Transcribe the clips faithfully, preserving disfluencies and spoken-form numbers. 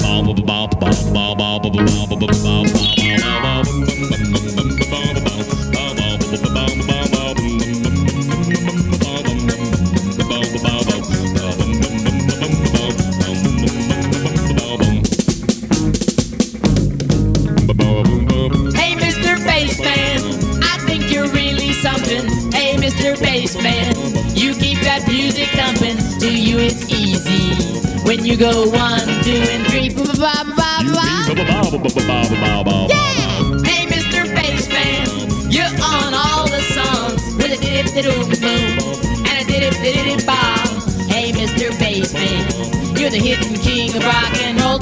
Hey, Mister Bassman, you keep that music thumping. To you it's easy when you go one, two, and three. Yeah! Hey, Mister Bassman, you're on all the songs with a dip dip boom and a dip dip bob. Hey, Mister Bassman, you're the hidden king of rock and roll.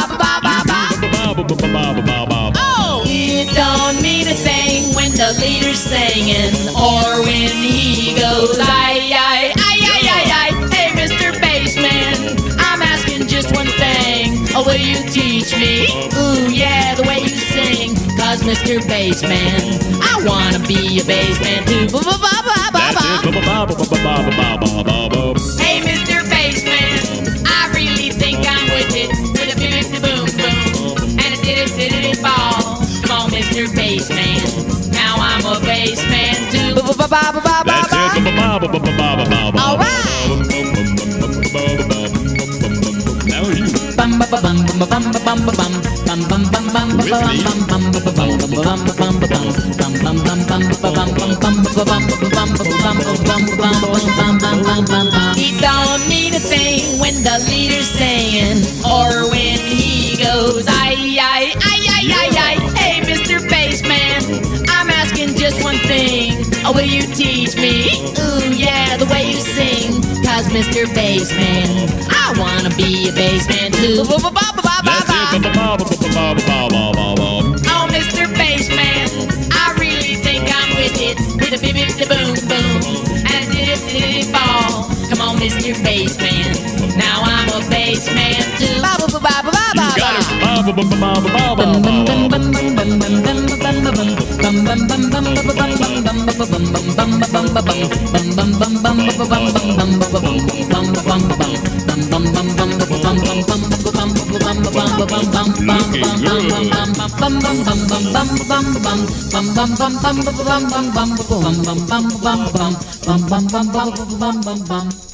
Oh, it don't mean a thing when the leader's singing or when he goes aye aye aye aye aye aye. Hey, Mister Bassman, I'm asking just one thing. Oh, will you teach me? Ooh, yeah, the way you sing. Cause Mister Bassman, I wanna be a bassman too. Hey, Mister Bassman, I really think I'm with it. With a bip boom boom and a dip dip ball. Come on, Mister Bassman, now I'm a bassman too. All right. Now you. He don't mean a thing when the leader's singing or when he goes aye aye aye aye aye aye. Hey, Mister Bassman, I'm asking just one thing. Oh, will you teach me? Ooh, yeah, the way you sing. Cause Mister Bassman, I wanna be a bassman too. Oh, Mister Bassman, I really think I'm with it. With a bip bip boom boom and a dip dip ball. Come on, Mister Bassman, now I'm a bassman too. You got it. Looking good.